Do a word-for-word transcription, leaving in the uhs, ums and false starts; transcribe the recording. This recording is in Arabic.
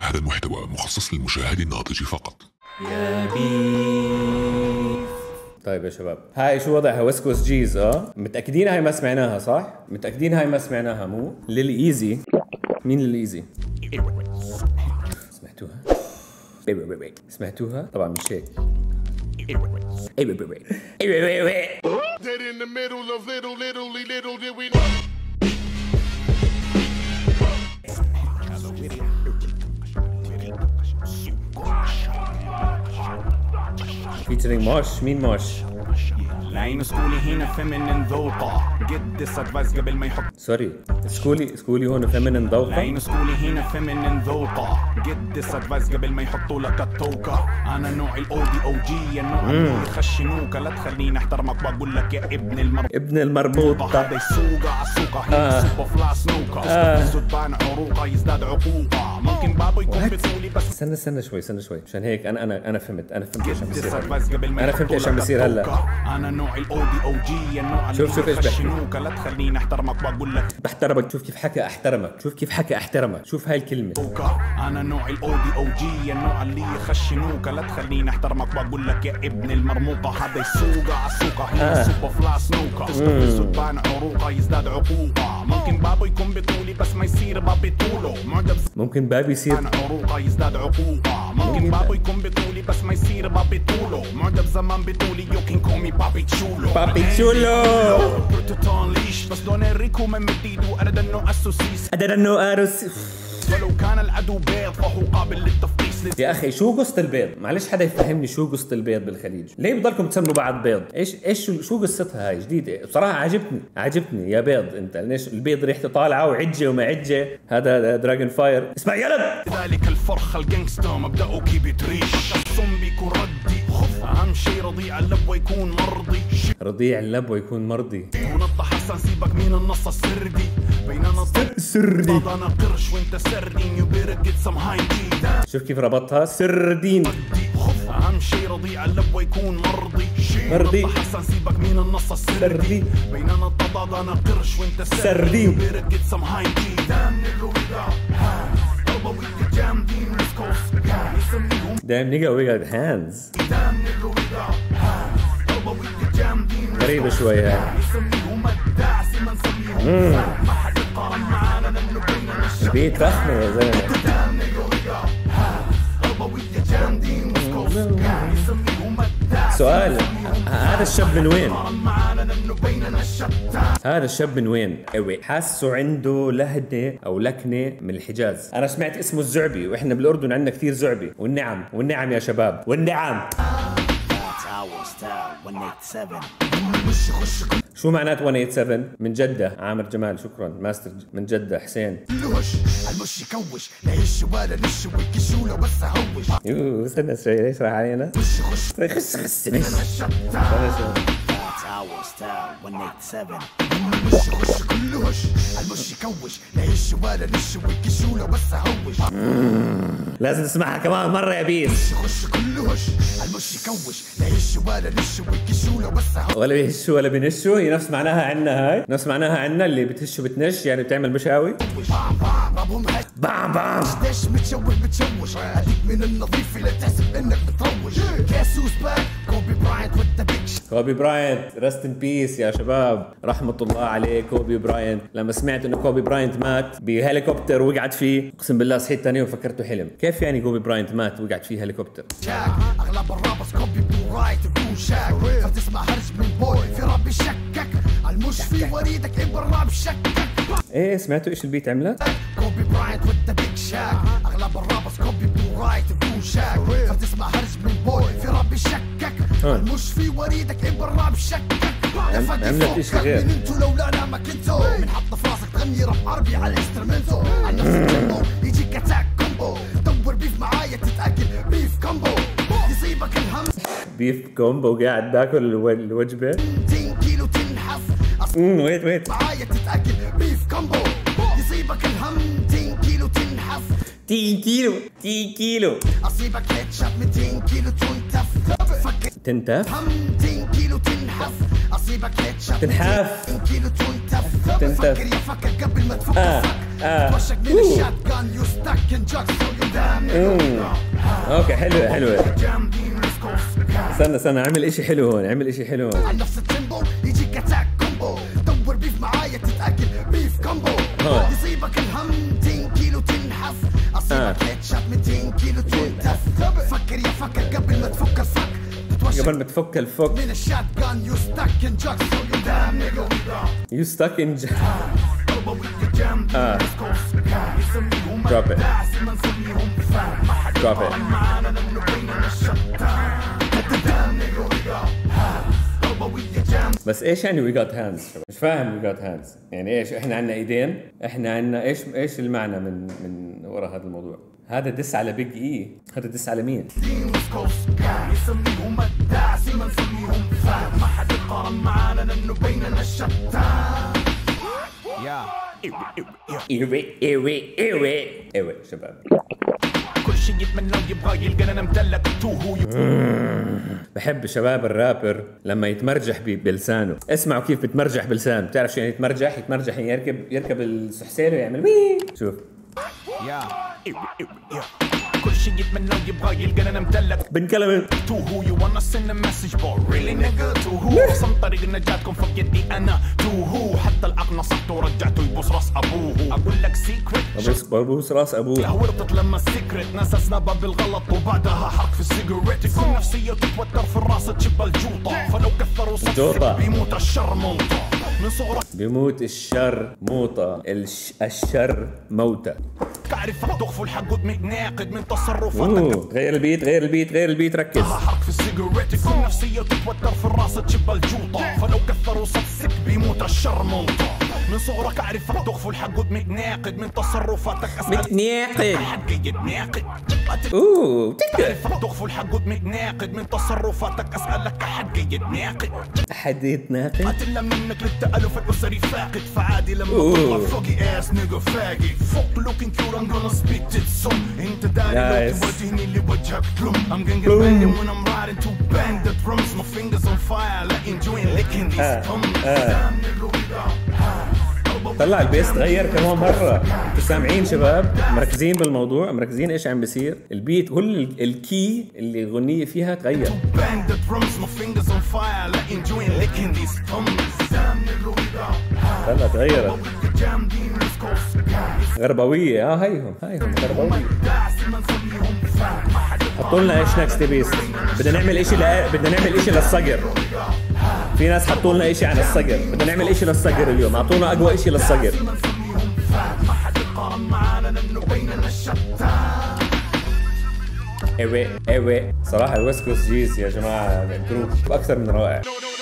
هذا المحتوى مخصص للمشاهد الناضج فقط. يا بيف. طيب يا شباب، هاي شو وضعها؟ ويسكوس جيز. اه متأكدين هاي ما سمعناها صح؟ متأكدين هاي ما سمعناها مو؟ للإيزي. مين للإيزي؟ سمعتوها؟ سمعتوها؟ طبعا مش هيك. featuring موش. مين موش؟ العين سكولي هنا فيمينين ذوقة جد ادفايس قبل ما يحط سوري سكولي سكولي هون فيمينين ذوقة. العين سكولي هنا فيمينين ذوقة جد ادفايس قبل ما يحطوا لك التوكة. انا نوع الاودي او جي النوع اللي يخشنوك. لا تخليني احترمك بقول لك يا ابن المربوطة. ابن المربوطة هذا يسوق عالسوقة هنا سوبر فلاس نوكة. سدبان عروقة يزداد عقوقة. ممكن بابو يكون بتقولي بس استنى استنى شوي استنى شوي عشان هيك انا انا انا فهمت انا فهمت ايش عم بيصير هلا. انا فهمت ايش عم بيصير هلا. انا نوع الاودي او جي النوع شوف شوف ايش بحكي. لا تخليني احترمك بقول لك بحترمك. شوف كيف حكى احترمك. شوف كيف حكى احترمك. شوف هاي الكلمة. انا نوع الاودي او جي النوع اللي يخشنوك. لا تخليني احترمك بقول لك يا ابن المرموقة. هذا يسوق عالسوقة هنا سوبر فلاس نوكة. سدبان عروقة يزداد عقوقة. ممكن بابو يكون بطولي بس ما يصير بابي طوله. معجب ممكن بابي يصير عروقة يزداد عقوقة. ممكن بابو يكون بطولي بس ما يصير بابي طوله. معجب زمان بطولي يو كان كومي بابي تشولو. بابي تشولو بروتوتون ليش بس دون ريكو من مديدو. انا دنو اسوسيس انا دنو ارس. ولو كان العدو بيض فهو قابل للتفقيس. يا اخي شو قصة البيض؟ معلش حدا يفهمني شو قصة البيض بالخليج؟ ليه بضلكم تسموا بعض بيض؟ ايش ايش شو, شو قصتها هاي جديدة؟ بصراحة عجبتني عجبتني يا بيض انت. ليش البيض ريحته طالعة وعجة وما عجة؟ هذا دراجون فاير. اسمع يا ولد. ذلك الفرخة الجانجستر مبدأه كي بتريش. الزومبي كردي خف. اهم شي رضيع اللبوة يكون مرضي. رضيع اللبوة يكون مرضي. ونط حسن سيبك من النص السردي. بيننا سردي انا قرش وانت سردين. يو بيرك جيت سم هاي دي. شوف كيف ربطها سردين. اهم شي رضيع اللبوة يكون مرضي. مرضي حسن سيبك من النص السردي. بيننا التضاد انا قرش وانت سردي. يو بيرك جيت سم هاي دي. دايم نيجا وي جات هاندز. غريبة شوي هاي. البيت فخمة يا زلمة. سؤال، هذا الشاب من وين؟ هذا الشاب من وين؟ ايوه حاسه عنده لهجة او لكنة من الحجاز. انا سمعت اسمه الزعبي واحنا بالاردن عندنا كثير زعبي. والنعم والنعم يا شباب والنعم. شو معنات مية وثمانية وسبعين؟ من جدة. عامر جمال شكرا. ماستر من جدة حسين. المش يكوش لا يش ولا نش ويكشوله بس هوش. يوه استنى شوي ليش راح علينا؟ خش خش خش خش المش خش كله هش. المش يكوش لا يش ولا نش ويكشوله بس هوش. لازم تسمعها كمان مرة يا بيس. خش كله هش. المش يكوش لا يش ولا نش ويكشوله بس هوش. ولا بيهشوا ولا بينشوا. هي نفس معناها عنا. هاي نفس معناها عنا اللي بتهش وبتنش يعني بتعمل مشاوي. بام بام ليش متشوش بتشوش. هديك من النظيف لا تحسب انك بتروج. كاسوس باك كوبي براينت وذ بيج. كوبي براينت رست ان بيس يا شباب. رحمة الله عليه كوبي براينت. لما سمعت انه كوبي براينت مات بهليكوبتر وقعت فيه اقسم بالله صحيت ثاني يوم فكرته حلم. كيف يعني كوبي براينت مات وقعت فيه هليكوبتر؟ اغلب الرابرز كوبي برايت بدون شك. فتسمع هرج من بوي في ربي شكك. المش في وريدك ابن الراب شكك. ايه سمعتوا ايش البيت عملت؟ كوبي براينت وذ بيج شاك. اغلب الرابرز كوبي برايت بدون شك. فتسمع هرج من بوي في ربي شكك. المش في وريدك ابن الراب شكك. عملت ايش غير انتو لولا انا ما كنتو. من حط في راسك تغني راب عربي على الانسترومنتو. عن نفس الجنبو يجيك اتاك كومبو. دور بيف معايا تتاكل بيف كومبو. يصيبك الهم بيف كومبو قاعد باكل الوجبة. مئتين كيلو تنحف. امم ويت ويت معايا تتاكل بيف كومبو. يصيبك الهم مئتين كيلو تنحف. مئتين كيلو مئتين كيلو. اصيبك هيد شوت مئتين كيلو تنتف. تنتف هم مئتين كيلو تنحف. تنحاف تنتف اه اه اوكي حلوة حلوة. استنى استنى اعمل اشي حلو هون، اعمل اشي حلو هون. نفس التيمبو يجيك اتاك كومبو، دور بيف معايا تتاكل بيف كومبو، يصيبك الهم مئتين كيلو تنحف، اصيبك هيد شوت مئتين كيلو تنتف. فكر يا فكر قبل ما تفك الفك، قبل ما تفك الفك من الشات جان يو ستاك ان جاكس يو ستاك ان اه drop it drop it. بس ايش يعني وي جات هاندز؟ مش فاهم وي جات هاندز يعني ايش؟ احنا عندنا ايدين؟ احنا عندنا ايش ايش المعنى من من وراء هذا الموضوع؟ هذا دس على بيج اي، هذا دس على مين؟ يسميهم الداعسي ما نسميهم فاهم، ما حد يقارن معانا لانه بيننا الشتان. يا ايوه ايوه ايوه ايوه شباب كل شيء يتمنى ويبغى يلقى انا مدلك توهو. بحب شباب الرابر لما يتمرجح بلسانه. اسمعوا كيف بتمرجح بلسانه. بتعرف شو يعني يتمرجح؟ يتمرجح يعني يركب يركب السحسير ويعمل وي. شوف يا كل شيء يتمنى ويبغى يلقى انا مدلك بن كلمه تو هو يو وانا سند مسج بور ريلي نيجا تو هو صم طريق نجاتكم فوق يدي انا تو هو حتى الاقنع صحته ورجعته يبوس راس ابوه. اقول لك سيكريت ابوس ببوس راس ابوه. هورطت لما السيكريت ناس اسنابها بالغلط وبعدها حرق في السيجاريت. يكون نفسيه وتتوتر في الراس تشب الجوطه، فلو كثروا صوتك بيموت الشر موطه. من صغرك بيموت الشر موطة. الش... الشر موتة. تعرف تغفل حق متناقض من تصرفاتك. غير البيت غير البيت غير البيت ركز. حرق في السيجاريت يكون نفسيه وتتوتر في الراس تشب الجوطه، فلو كثروا صوتك بيموت الشر موطه. من صغرك اعرف تغفل حق متناقض من تصرفاتك. اسال متناقض حق يتناقض. اوه تعرف تغفل حق متناقض من تصرفاتك. اسالك حق يتناقض. احد يتناقض؟ اتلا منك للتالف الاسري فاقد، فعادي لما تطلع فوقي اس نيجا فاقي. فوق لوكينج كيور ام جونا سبيت تسم. انت داري لو تواجهني لوجهك تلوم. I'm gonna get banged when I'm riding to bang the drums. My fingers on fire like enjoying licking these thumbs. طلع البيس تغير كمان مرة. انتوا سامعين شباب؟ مركزين بالموضوع؟ مركزين ايش عم بيصير؟ البيت كل الكي اللي الغنية فيها تغير. طلع تغيرت. غربوية. اه هيهم هيهم غربوية. حطوا لنا ايش نكست بيس؟ بدنا نعمل اشي لا... بدنا نعمل اشي للصقر. في ناس حطوا لنا اشي عن الصقر. بدنا نعمل اشي للصقر اليوم. اعطونا اقوى اشي للصقر. ايوه ايوه صراحة الويست كوست جيز يا جماعة جروب اكثر من رائع.